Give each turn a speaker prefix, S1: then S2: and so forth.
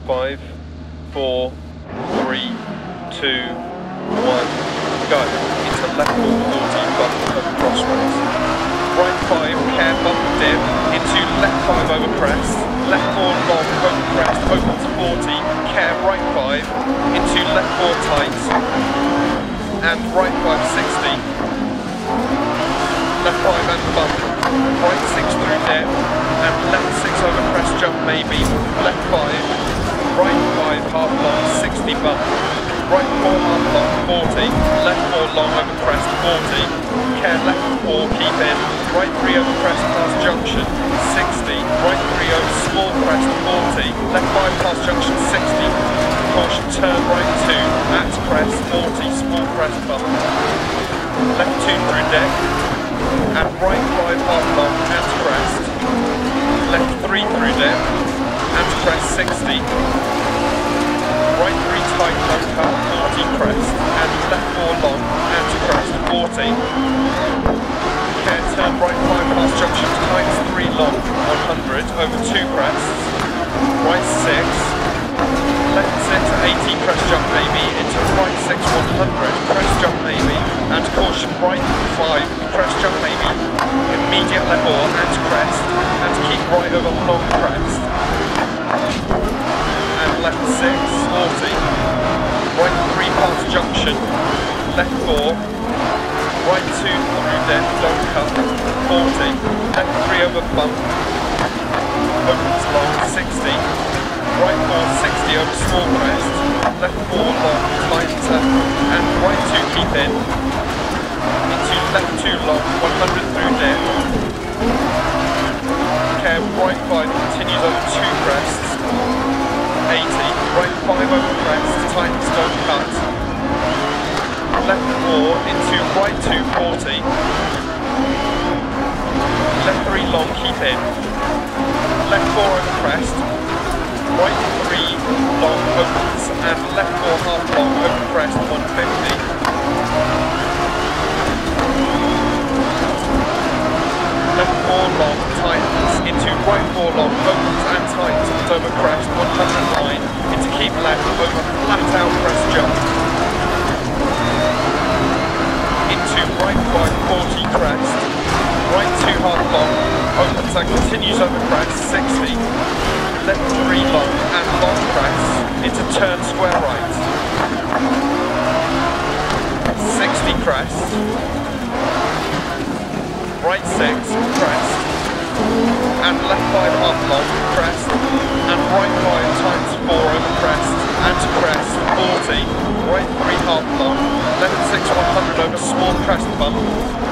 S1: 5, 4, 3, 2, 1, go. Into left 4, 40, bump over crossroads. Right 5, care bump dip, into left 5 over crest. Left 4 long over crest, opens 40, care right 5, into left 4 tight. And right 5, 60. Left 5 and bump. Right 6 through dip. And left 6 over crest jump maybe. Left 5. Right 5 half long, 60 bump. Right 4 half long, 40. Left 4 long over crest, 40. Care left 4, keep in. Right 3 over crest past junction, 60. Right 3 over small crest, 40. Left 5 past junction, 60. Caution, turn right 2, at crest, 40, small crest bump. Left 2 through deck. And right 5 half long, at crest. Left 3 through deck. At crest, 60. Right 3 tight, low cut, 40 crest. And left 4 long, at crest, 40. Care, turn right 5 past junction, tight 3 long, 100, over 2 crests. Right 6. Left 6, 80, crest jump maybe, into right 6, 100, crest jump maybe, and caution, right 5, crest jump maybe, immediate level and crest, and keep right over long crest, and left 6, 40, right 3 past junction, left 4, right 2 through deck, don't cut, 40, left 3 over bump, opens long, 60, right 4, 60 over small crest, left 4 long, tighter, and right 2 keep in, into left 2 long, 100 through dip, care right 5 continues over 2 crests, 80, right 5 over crest, tightens, don't cut, left 4 into right 2, 40, left 3 long, keep in, left 4 over crest, right 3 long opens and left 4 half long over crest 150. Left 4 long tightens into right 4 long opens and tightens over crest 109 into keep left over flat out crest jump. Into right 5 40 crest. Right 2 half long opens and continues over crest 60. Left 3 long and long crest into turn square right. 60 crest. Right 6 crest. And left 5 half long crest. And right 5 times 4 over crest. And to crest 40. Right 3 half long. Left 6 100 over small crest bump.